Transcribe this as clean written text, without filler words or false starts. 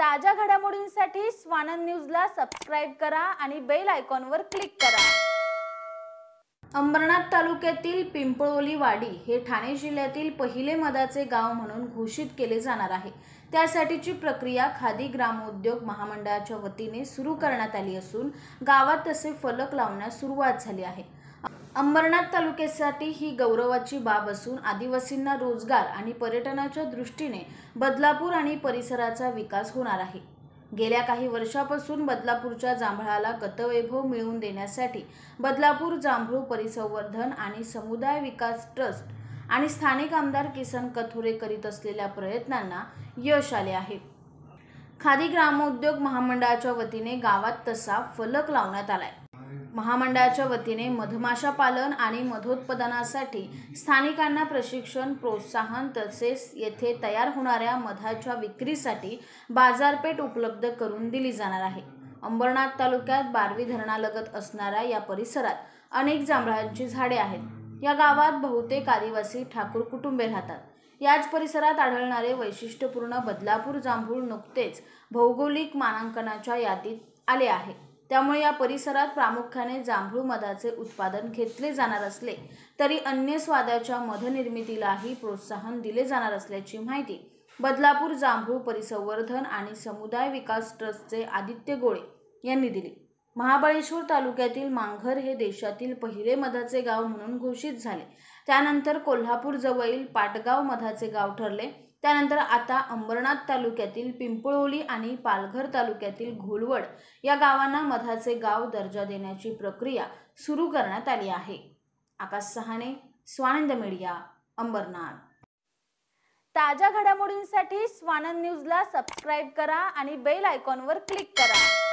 ताज्या घडामोडींसाठी स्वानंद न्यूजला सबस्क्राइब करा आणि बेल आयकॉनवर क्लिक करा। अंबरनाथ तालुक्यातील पिंपळोली वाडी हे ठाणे जिल्ह्यातील पहिले मधाचे गाव म्हणून घोषित केले जाणार आहे। त्यासाठीची प्रक्रिया खादी ग्रामोद्योग महामंडळाच्या वतीने सुरू करण्यात आली असून गावात तसे फलक लावण्यास सुरुवात झाली आहे। अंबरनाथ तालुक्यासाठी ही गौरवाची बाब असून आदिवासींना रोजगार आणि पर्यटनाच्या दृष्टीने बदलापूर आणि परिसराचा विकास होणार आहे। गेल्या काही वर्षापासून बदलापूरच्या जांभळाला गतवैभव मिळवून देण्यासाठी बदलापूर जांभूळ परिसंवर्धन आणि समुदाय विकास ट्रस्ट आणि स्थानिक आमदार किसन कथोरे करीत असलेल्या प्रयत्नांना यश आले आहे। खादी ग्रामोद्योग महामंडळाच्या वतीने गावात तसा फलक लावण्यात आलाय। महामंडळाच्या वतीने मधमाशा पालन आणि मधोत्पादनासाठी स्थानिकांना प्रशिक्षण, प्रोत्साहन तसेच येथे तयार होणाऱ्या मधाच्या विक्रीसाठी बाजारपेठ उपलब्ध करून दिली जाणार आहे। अंबरनाथ तालुक्यात बारवी धरणालगत असणाऱ्या या परिसरात अनेक जांभळांची झाडे आहेत। या गावात बहुतेक आदिवासी ठाकूर कुटुंबे राहतात। याच परिसरात आढळणारे वैशिष्ट्यपूर्ण बदलापूर जांभूळ नुकतेच भौगोलिक मानांकनाच्या यादीत आले आहे। त्यामुळे या परिसरात प्रामुख्याने जांभूळ मधाचे उत्पादन घेतले जाणार असले तरी अन्य स्वादाच्या मध निर्मितीलाही प्रोत्साहन दिले जाणार असल्याची माहिती बदलापूर जांभूळ परिसंवर्धन आणि समुदाय विकास ट्रस्टचे आदित्य गोळे यांनी दिली। महाबळेश्वर तालुक्यातील मांघर हे देशातील पहिले मधाचे गाव म्हणून घोषित झाले। त्यानंतर कोल्हापूर जवळील पाटगाव मधाचे गाव ठरले। त्यानंतर आता अंबरनाथ तालुक्यातील पिंपळोली आणि पालघर तालुक्यातील घोलवड या गावांना मधाचे गाव दर्जा देण्याची प्रक्रिया सुरू करण्यात आली आहे। आकाश सहाने, स्वानंद मीडिया, अंबरनाथ। ताज्या घडामोडींसाठी स्वानंद न्यूजला सबस्क्राइब करा आणि बेल आयकॉनवर क्लिक करा।